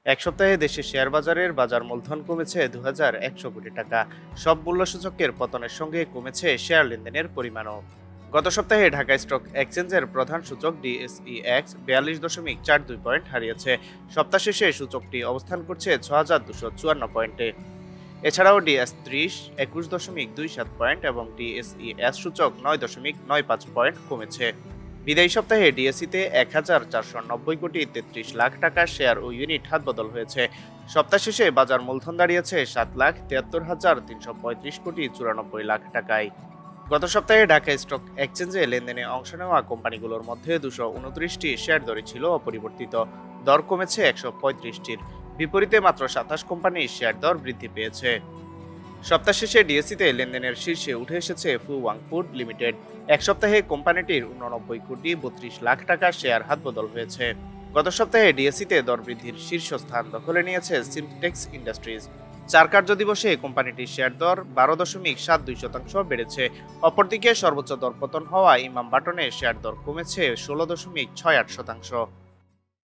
এক সপ্তাহে দেশের শেয়ার বাজারের বাজার মূলধন কমেছে ২,১০০ কোটি টাকা। সব মূল্য সূচকের পতনের সঙ্গে কমেছে শেয়ার লেনদেনের পরিমাণও। গত সপ্তাহে ঢাকা স্টক এক্সচেঞ্জের প্রধান সূচক ডিএসইএক্স ৪২.৪২ পয়েন্ট হারিয়েছে। সপ্তাহ শেষে সূচকটি অবস্থান করছে ৬,২৫৪ পয়েন্টে। এছাড়াও ডিএস30 ২১.২৭ পয়েন্ট এবং ডিএসইএস সূচক ৯.৯৫ পয়েন্ট কমেছে। বিদায়ী সপ্তাহে ডিএসইতে ১,৪৯০ কোটি ৩৩ লাখ টাকা শেয়ার ও ইউনিট হাতবদল হয়েছে। সপ্তাহ শেষে বাজার মূলধন দাঁড়িয়েছে ৭,৭৩,৩৫,৩৯,৯৪ লাখ টাকায়। গত সপ্তাহে ঢাকা স্টক এক্সচেঞ্জে লেনদেনে অংশ নেওয়া কোম্পানিগুলোর মধ্যে ২২৯টি শেয়ার দরই ছিল অপরিবর্তিত। দর কমেছে ১৩৫টির। বিপরীতে মাত্র ২৭ কোম্পানির শেয়ার দর বৃদ্ধি পেয়েছে। সপ্তাহ শেষে ডিএসইতে লেনদেনের শীর্ষে উঠে এসেছে ফুওয়াং ফুড লিমিটেড। এক সপ্তাহে কোম্পানিটির ৮৯,৩২,০০,০০০ টাকা শেয়ার হাতবদল হয়েছে। গত সপ্তাহে ডিএসইতে দর বৃদ্ধির শীর্ষস্থান দখলে নিয়েছে সিনটেক্স ইন্ডাস্ট্রিজ। ৪ কার্য দিবসে কোম্পানিটির শেয়ার দর ১২.৭২% বেড়েছে। অপরদিকে সর্বোচ্চ দরপতন হওয়া ইমাম বাটনের শেয়ার দর কমেছে ১৬.৬৮%।